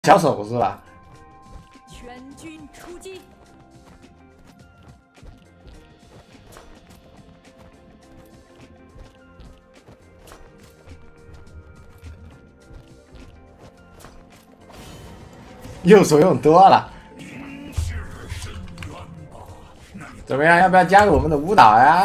小手是吧？ 全军出击！ 右手用多了，怎么样？要不要加入我们的舞蹈呀？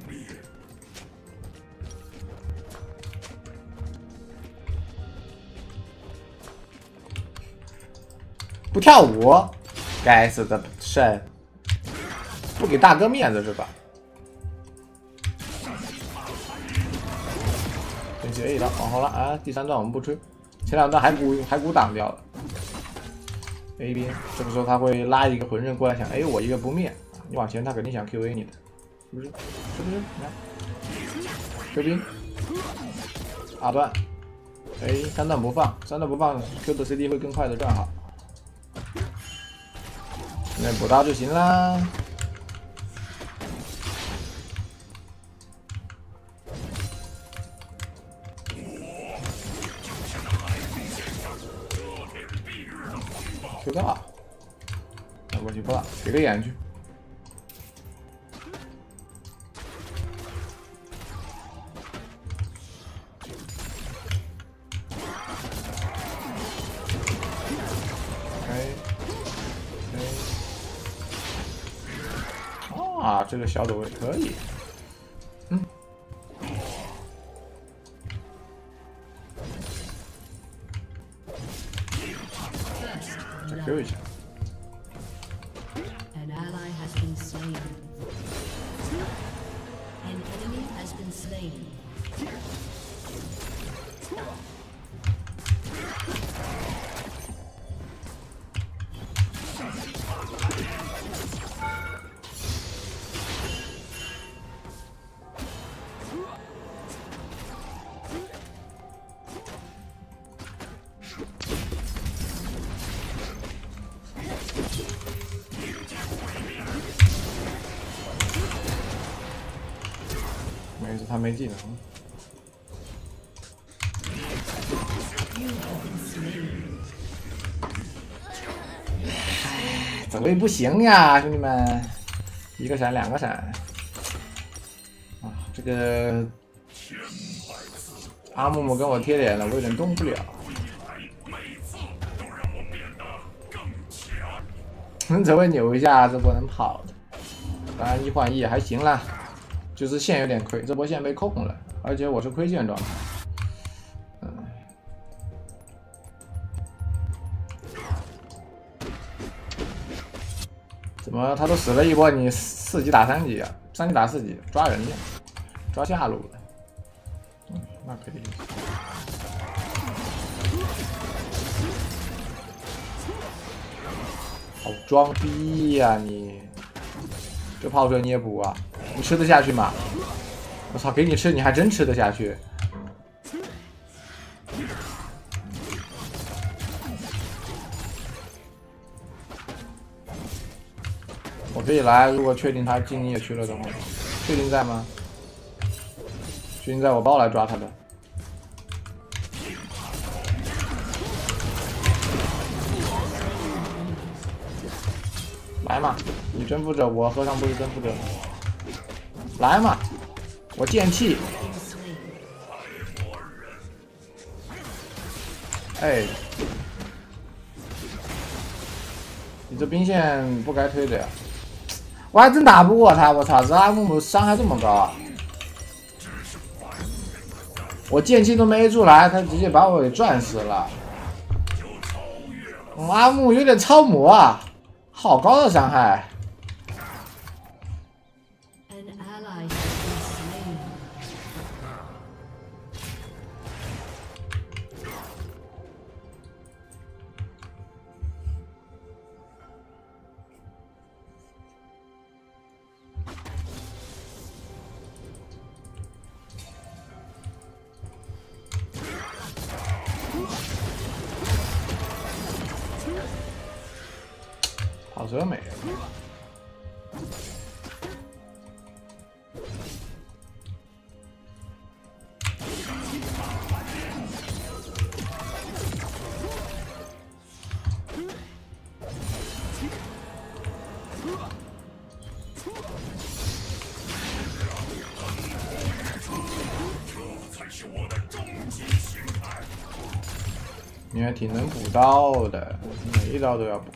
不跳舞，该死的肾，不给大哥面子是吧？先去 A 了，往后拉啊！第三段我们不吹，前两段骸骨挡掉了。A 边，这个时候他会拉一个魂刃过来，想 A 我一个不灭，你往前他肯定想 QA 你的，是不是？是不是？你看，追兵，2段，哎，3段不放，3段不放 ，Q 的 CD 会更快的转好。现在补刀就行啦。Q 到，那过去不了，给个眼去。啊，这个小走位可以，再 Q 一下。 An ally has been slain. An enemy has been slain. 没事，他没技能。走位不行呀，兄弟们，一个闪，2个闪。啊，这个阿木木跟我贴脸了，我有点动不了。这会扭一下，这波能跑的。当然1换1还行啦。就是线有点亏，这波线被控了，而且我是亏线状态。怎么他都死了一波，你4级打3级啊？3级打4级，抓人家，抓下路了。那可以。好装逼呀你！这炮车你也补啊？你吃得下去吗？我操，给你吃你还真吃得下去？我可以来，如果确定他进你也去了的话，确定在吗？确定在，我包来抓他的。来嘛，你征服者，我何尝不是征服者？来嘛，我剑气。哎，你这兵线不该推的呀！我还真打不过他，我操，这阿木木伤害这么高啊！我剑气都没出来，他直接把我给转死了。阿木有点超模啊！好高的伤害！ An ally has been slain. 跑车没了。 你还挺能补刀的，每一刀都要补。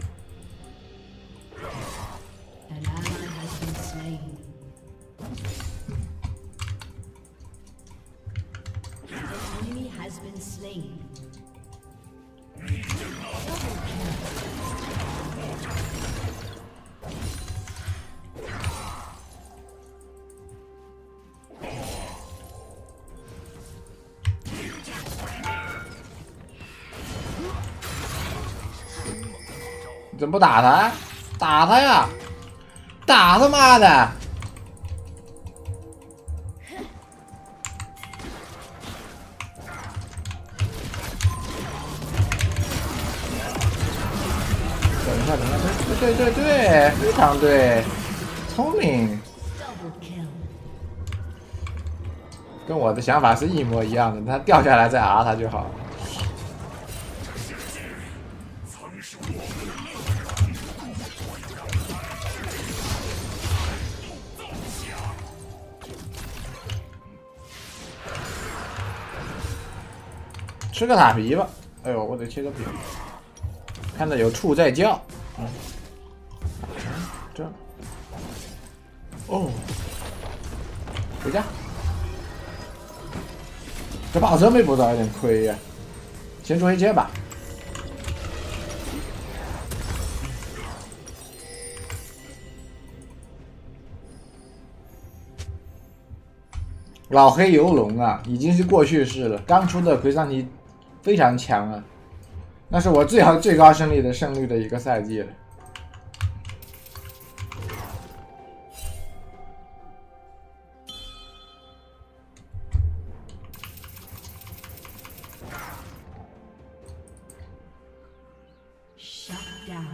An ally has been slain. An enemy has been slain. Double kill. 你怎么不打他？打他呀！打他妈的！等一下，等一下，对，非常对，聪明， Double kill. 跟我的想法是一模一样的。他掉下来再 R 他就好了。 吃个塔皮吧，哎呦，我得切个饼。看到有兔在叫，这，哦，回家。这跑车没补到有点亏呀，先做一切吧。老黑游龙啊，已经是过去式了。刚出的奎桑提非常强啊，那是我最高胜率的一个赛季了。 Shut down.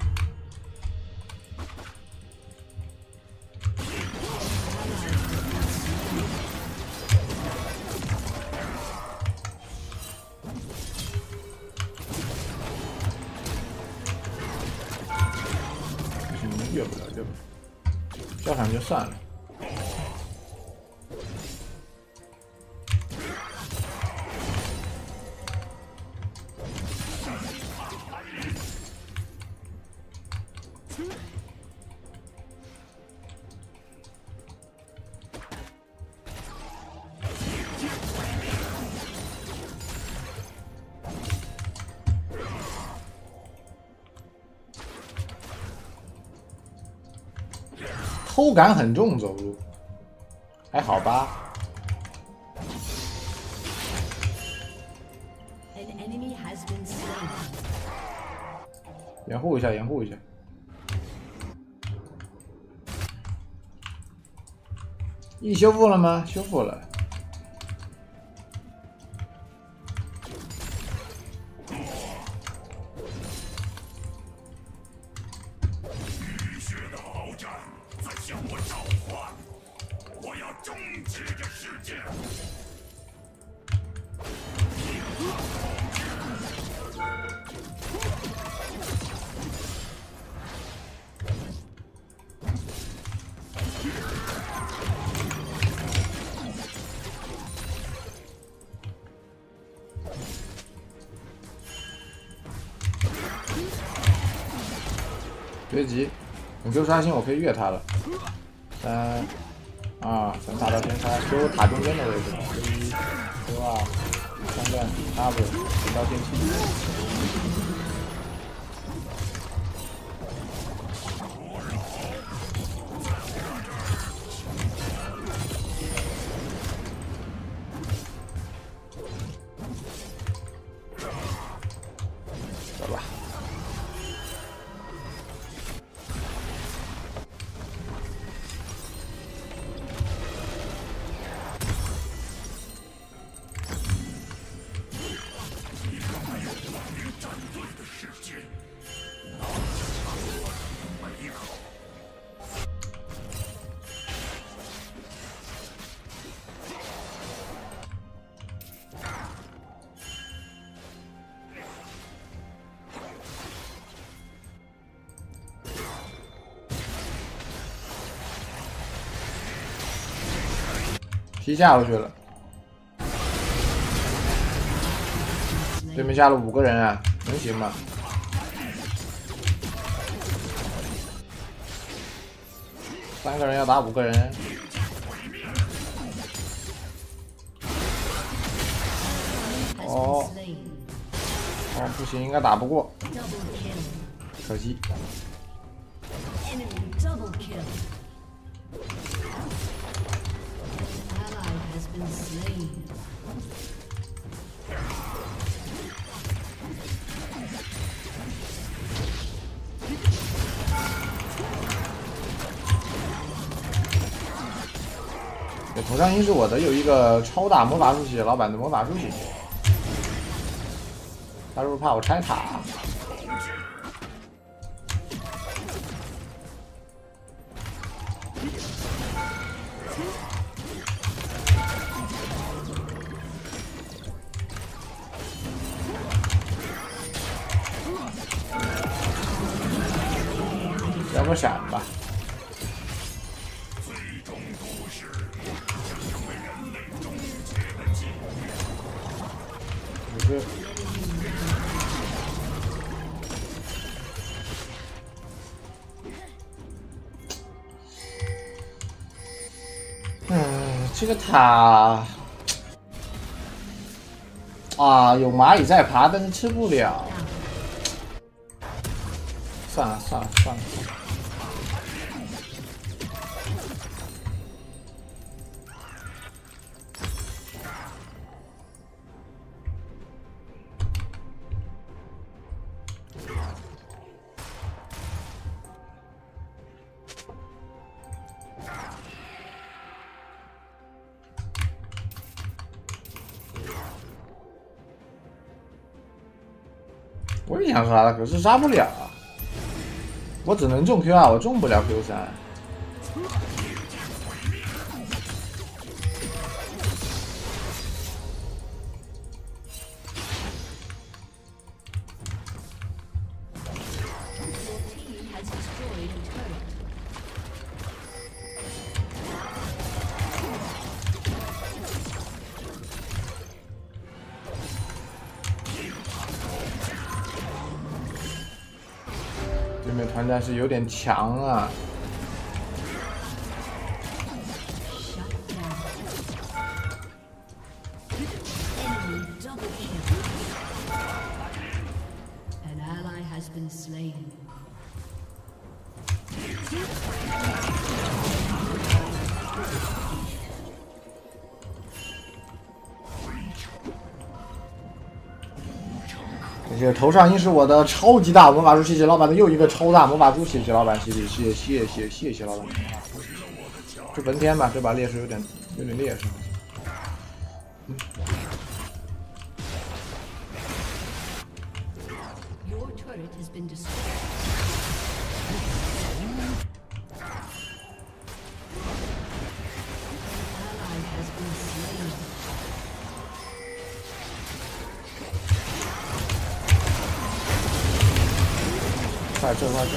越不了，越不了，交场就算了。偷感很重，走路还好吧？ An enemy has been slain. 掩护一下，掩护一下。E 修复了吗？修复了。别急，你给我刷新，我可以越他了。3、2，咱大刀先杀，修塔中间的位置。1、修2，3段 W， 直到电梯。走吧。 皮下过去了，对面下了5个人啊！ 能行吗？三个人要打5个人。哦，哦，不行，应该打不过，可惜。 Enemy double kill. Ally has been slain. 对，头上印是我的，有一个超大魔法书系老板的魔法书系，他是不是怕我拆塔？要个闪吧。 这个塔啊，有蚂蚁在爬，但是吃不了。算了算了算了。我也想杀他，可是杀不了啊！我只能中 Q2，我中不了 Q3。对面团战是有点强啊。 这个头上印是我的超级大魔法书，谢谢老板的又一个超大魔法书，谢谢老板，谢谢老板。就文天吧，这把劣势有点劣势。 Your turret has been destroyed. Ally has been slain. 快这快这！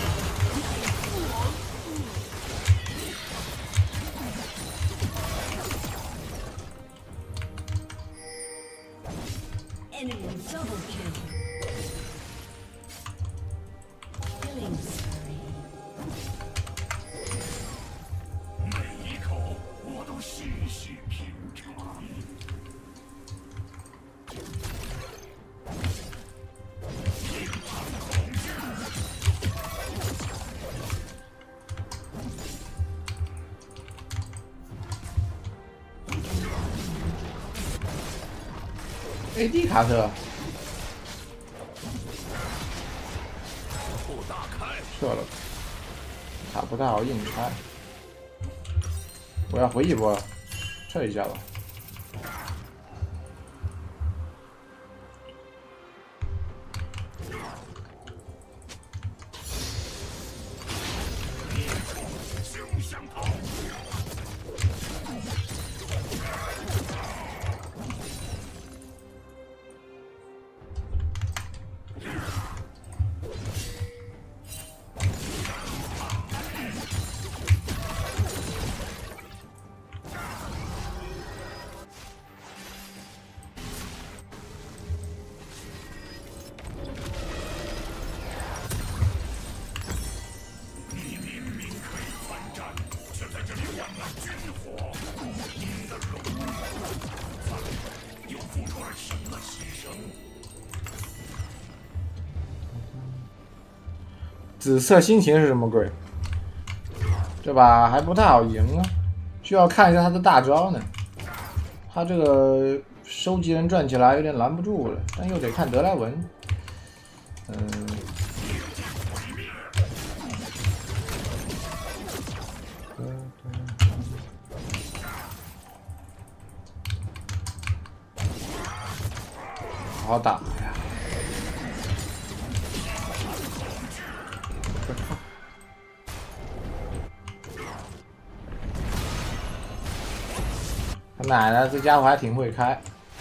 Enemy double kill. Killing spree. 每一口我都细细品尝。 AD 卡特，撤了，塔不太好硬拆，我要回一波，撤一下吧。 紫色心情是什么鬼？这把还不太好赢啊，需要看一下他的大招呢。他这个收集人转起来有点拦不住了，但又得看德莱文。好好打呀！他奶奶，这家伙还挺会开。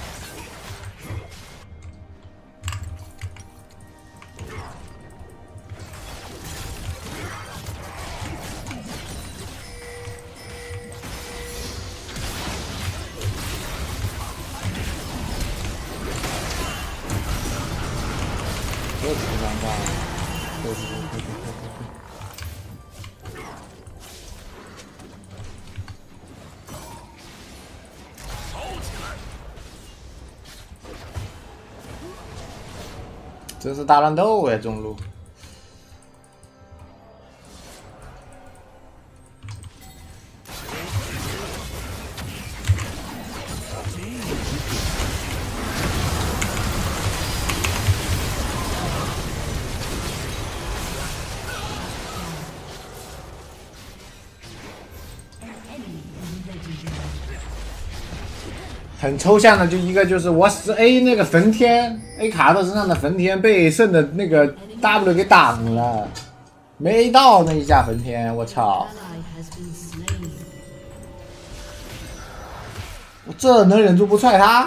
这不尴尬了，对。真是大乱斗哎，中路。很抽象的，就一个就是我使 A 那个焚天 A 卡特身上的焚天被圣的那个 W 给挡了，没到那一下焚天，我操！ Ally has been slain. 我这能忍住不踹他？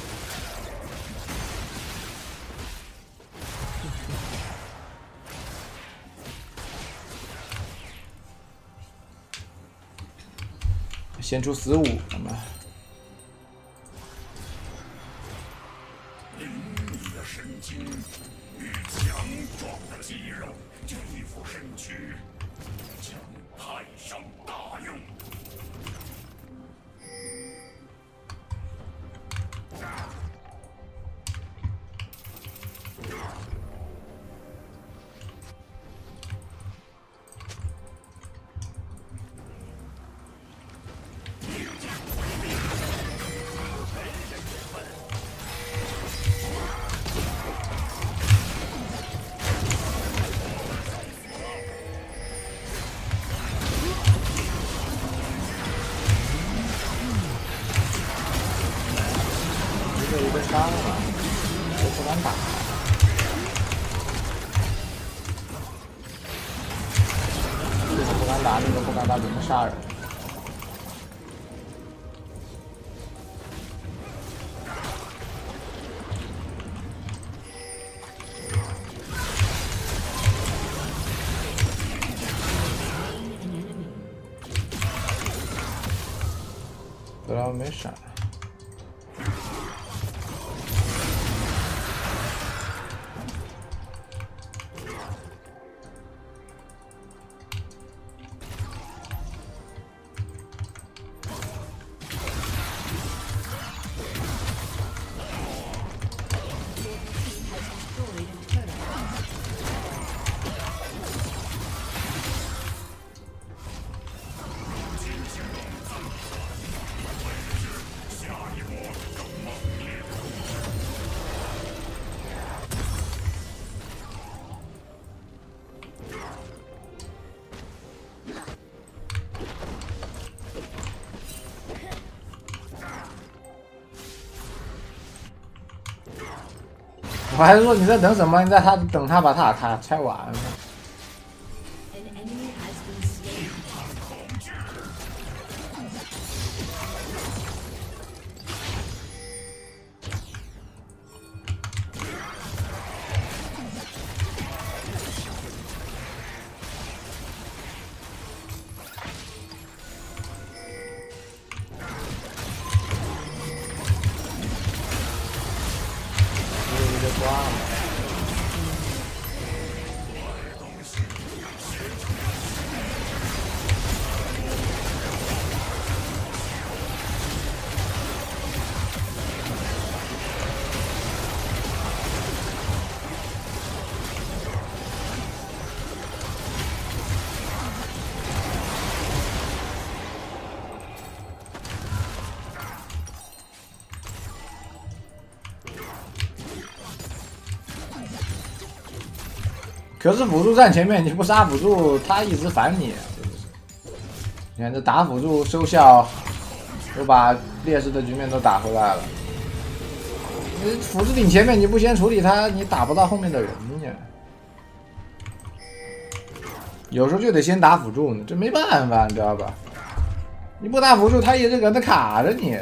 先出15，好吗？ 神经与强壮的肌肉，这一副身躯将派上大用。 这一个伤了，都不敢打。这个不敢打，那个不敢打，怎么杀人？德莱文没闪。 我还是说你在等什么？你在等他把塔拆完。 An enemy has been slain. 挂了。 可是辅助站前面你不杀辅助，他一直烦你，是不是？你看这打辅助收效，又把劣势的局面都打回来了。你辅助顶前面你不先处理他，你打不到后面的人呀。有时候就得先打辅助呢，这没办法，你知道吧？你不打辅助，他一直搁那卡着你。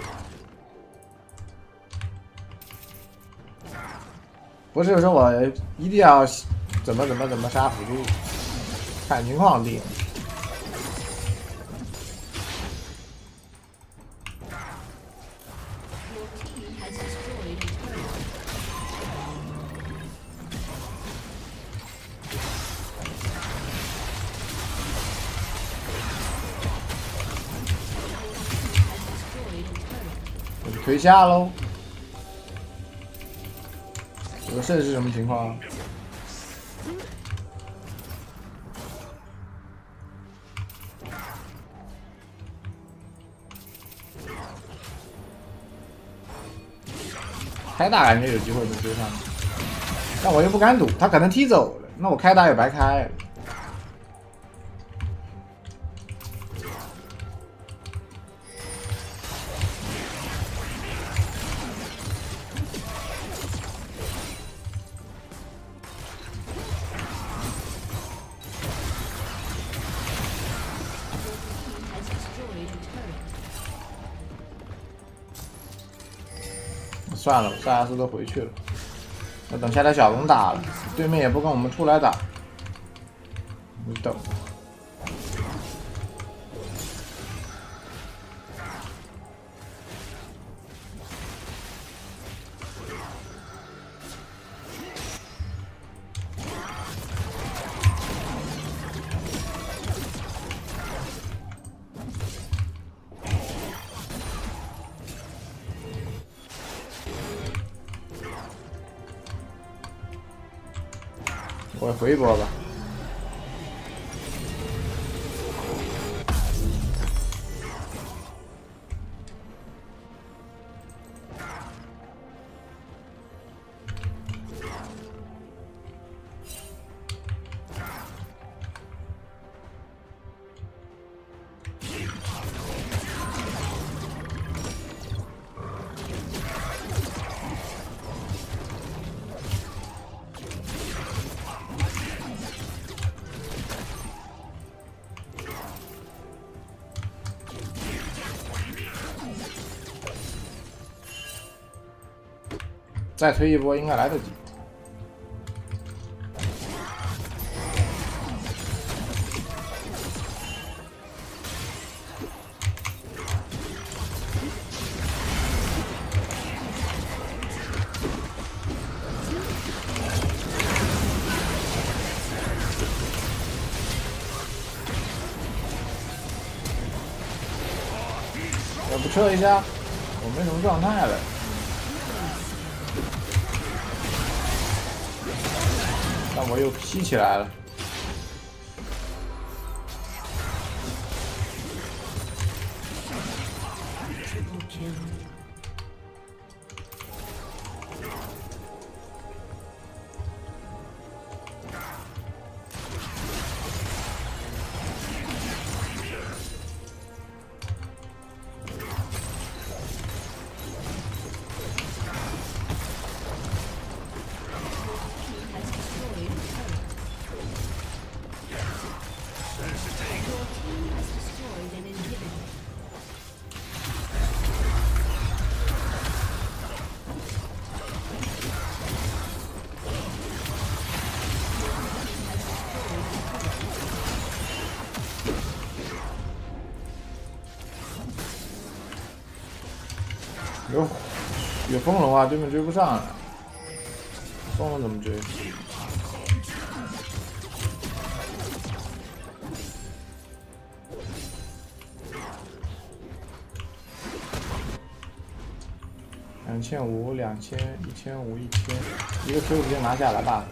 不是说我一定要怎么杀辅助，看情况定。推下喽，这个胜是什么情况？开大感觉有机会能追上，但我又不敢赌，他可能踢走了，那我开大也白开。算了，萨亚斯都回去了。那等下来小龙打了，对面也不跟我们出来打，你等。我回一波吧。再推一波应该来得及。要不撤一下？我没什么状态了。但我又吸起来了。有风龙啊，对面追不上了。风龙怎么追？2500、2000、1500、1000，一个 Q 直接拿下来吧。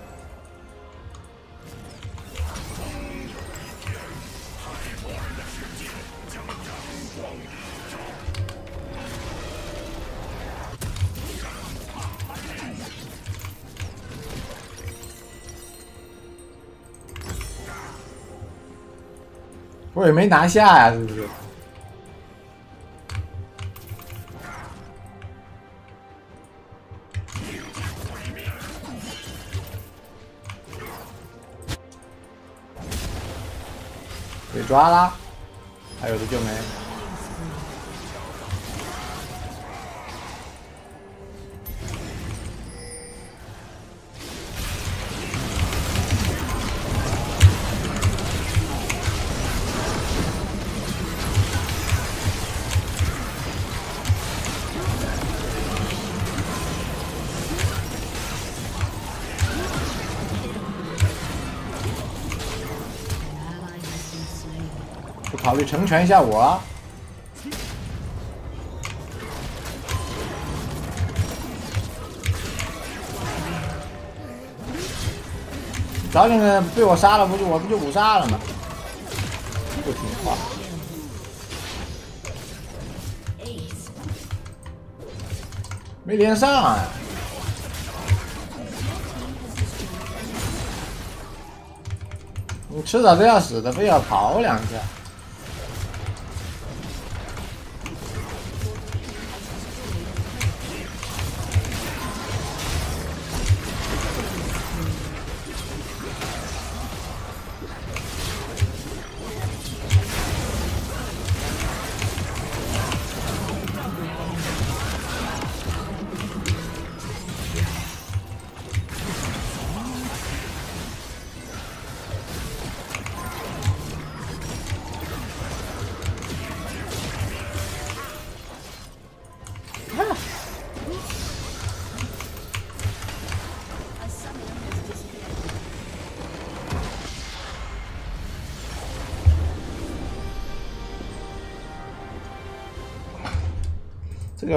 我也没拿下呀，是不是？被抓啦！还有的救没？不考虑成全一下我啊！早点被我杀了，我不就五杀了吗？不听话。没连上啊！你迟早都要死的，非要跑2下。